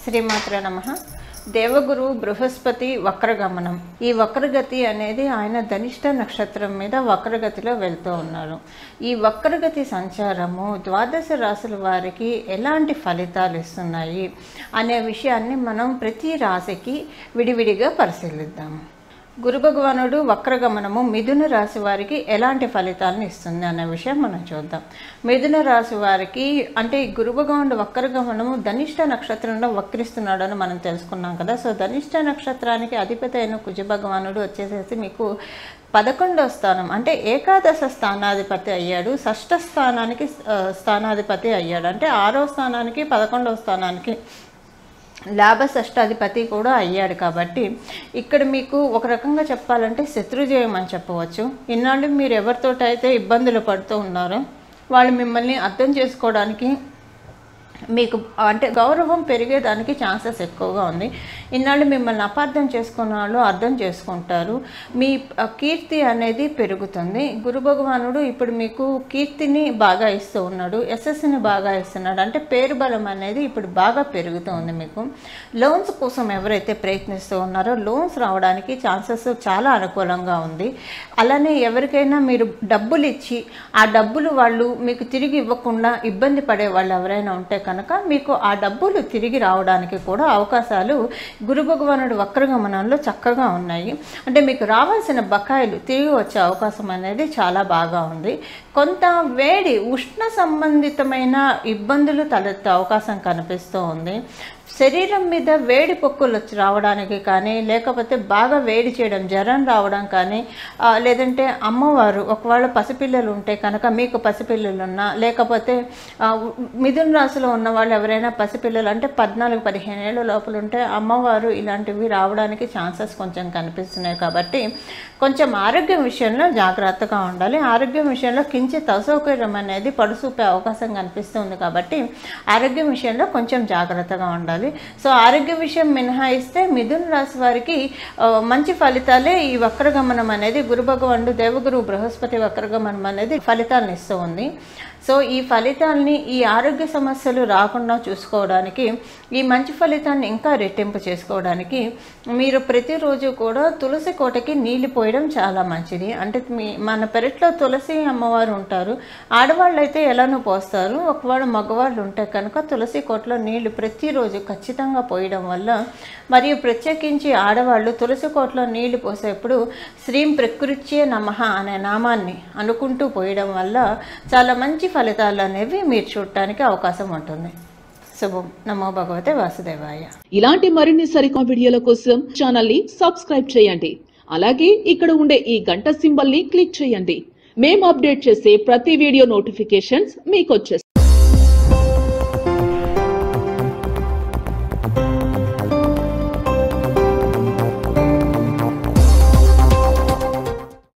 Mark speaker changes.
Speaker 1: శ్రీమాత్రే నమః. దేవగురు బృహస్పతి వక్రగమనం. ఈ వక్రగతి అనేది ఆయన ధనిష్ట నక్షత్రం మీద వక్రగతిలో వెళ్తూ ఉన్నారు. ఈ వక్రగతి సంచారము ద్వాదశ రాశుల వారికి ఎలాంటి ఫలితాలు ఇస్తున్నాయి అనే విషయాన్ని మనం ప్రతి రాశికి విడివిడిగా పరిశీలిద్దాము. గురు భగవానుడు వక్రగమనము మిథున రాశి వారికి ఎలాంటి ఫలితాలను ఇస్తుంది అనే విషయం మనం చూద్దాం. మిథున రాశి వారికి అంటే గురు భగవానుడు వక్రగమనము ధనిష్ట నక్షత్రంలో వక్రిస్తున్నాడని మనం తెలుసుకున్నాం కదా. సో ధనిష్ట నక్షత్రానికి అధిపతి అయిన కుజ భగవానుడు వచ్చేసేసి మీకు 11వ స్థానం అంటే ఏకాదశ స్థానాధిపతి అయ్యాడు. షష్ఠ స్థానానికి స్థానాధిపతి అయ్యాడు. అంటే 6వ స్థానానికి 11వ స్థానానికి లాభ షష్టాధిపతి కూడా అయ్యాడు. కాబట్టి ఇక్కడ మీకు ఒక రకంగా చెప్పాలంటే శత్రుజయం అని చెప్పవచ్చు. ఇన్నాళ్ళు మీరు ఎవరితోటైతే ఇబ్బందులు పడుతూ ఉన్నారో వాళ్ళు మిమ్మల్ని అర్థం చేసుకోవడానికి మీకు అంటే గౌరవం పెరిగేదానికి ఛాన్సెస్ ఎక్కువగా ఉంది. ఇన్నాళ్ళు మిమ్మల్ని అపార్థం చేసుకున్న వాళ్ళు అర్థం చేసుకుంటారు. మీ కీర్తి అనేది పెరుగుతుంది. గురు భగవానుడు ఇప్పుడు మీకు కీర్తిని బాగా ఇస్తూ ఉన్నాడు, యశస్సుని బాగా ఇస్తున్నాడు. అంటే పేరు బలం అనేది ఇప్పుడు బాగా పెరుగుతూ ఉంది. మీకు లోన్స్ కోసం ఎవరైతే ప్రయత్నిస్తూ ఉన్నారో లోన్స్ రావడానికి ఛాన్సెస్ చాలా అనుకూలంగా ఉంది. అలానే ఎవరికైనా మీరు డబ్బులు ఇచ్చి ఆ డబ్బులు వాళ్ళు మీకు తిరిగి ఇవ్వకుండా ఇబ్బంది పడే వాళ్ళు ఎవరైనా ఉంటే కనుక మీకు ఆ డబ్బులు తిరిగి రావడానికి కూడా అవకాశాలు గురు భగవానుడు వక్రగమనంలో చక్కగా ఉన్నాయి. అంటే మీకు రావాల్సిన బకాయిలు తిరిగి వచ్చే అవకాశం అనేది చాలా బాగా ఉంది. కొంత వేడి ఉష్ణ సంబంధితమైన ఇబ్బందులు తలెత్తే అవకాశం కనిపిస్తూ ఉంది. శరీరం మీద వేడి పొక్కులు వచ్చి రావడానికి కానీ లేకపోతే బాగా వేడి చేయడం జ్వరం రావడం కానీ లేదంటే అమ్మవారు ఒకవేళ పసిపిల్లలు ఉంటే కనుక మీకు పసిపిల్లలు ఉన్నా లేకపోతే మిథున రాశిలో ఉన్న వాళ్ళు ఎవరైనా పసిపిల్లలు అంటే 14-15 ఏళ్ళ లోపల ఉంటే అమ్మవారు ఇలాంటివి రావడానికి ఛాన్సెస్ కొంచెం కనిపిస్తున్నాయి. కాబట్టి కొంచెం ఆరోగ్యం విషయంలో జాగ్రత్తగా ఉండాలి. ఆరోగ్యం విషయంలో కించిత్ అసౌకర్యం అనేది పడుసూపే అవకాశం కనిపిస్తుంది. కాబట్టి ఆరోగ్యం విషయంలో కొంచెం జాగ్రత్తగా ఉండాలి. సో ఆరోగ్య విషయం మినహాయిస్తే మిథున రాశి వారికి మంచి ఫలితాలే ఈ వక్రగమనం అనేది గురు భగవానుడు దేవగురు బృహస్పతి వక్రగమనం అనేది ఫలితాలను ఇస్తూ ఉంది. సో ఈ ఫలితాలని ఈ ఆరోగ్య సమస్యలు రాకుండా చూసుకోవడానికి ఈ మంచి ఫలితాన్ని ఇంకా రెట్టింపు చేసుకోవడానికి మీరు ప్రతిరోజు కూడా తులసి కోటకి నీళ్లు పోయడం చాలా మంచిది. అంటే మన పెరట్లో తులసి అమ్మవారు ఉంటారు. ఆడవాళ్ళు అయితే ఎలానో పోస్తారు. ఒకవేళ మగవాళ్ళు ఉంటే కనుక తులసి కోటలో నీళ్లు ప్రతిరోజు ఖచ్చితంగా పోయడం వల్ల మరియు ప్రత్యేకించి ఆడవాళ్ళు తులసి కోటలో నీళ్లు పోసేప్పుడు శ్రీం ప్రకృత్యే నమః అనే నామాన్ని అనుకుంటూ పోయడం వల్ల చాలా మంచి ఫలితాలు అనేవి మీరు చూడటానికి అవకాశం ఉంటుంది. శుభం. నమో భగవతే వాసుదేవాయ.
Speaker 2: ఇలాంటి మరిన్ని సరికొత్త వీడియోల కోసం ఛానల్ ని సబ్స్క్రైబ్ చేయండి. అలాగే ఇక్కడ ఉండే ఈ గంట సింబల్ ని క్లిక్ చేయండి. మేము అప్డేట్ చేసే ప్రతి వీడియో నోటిఫికేషన్స్ మీకు వచ్చేస్తాయి.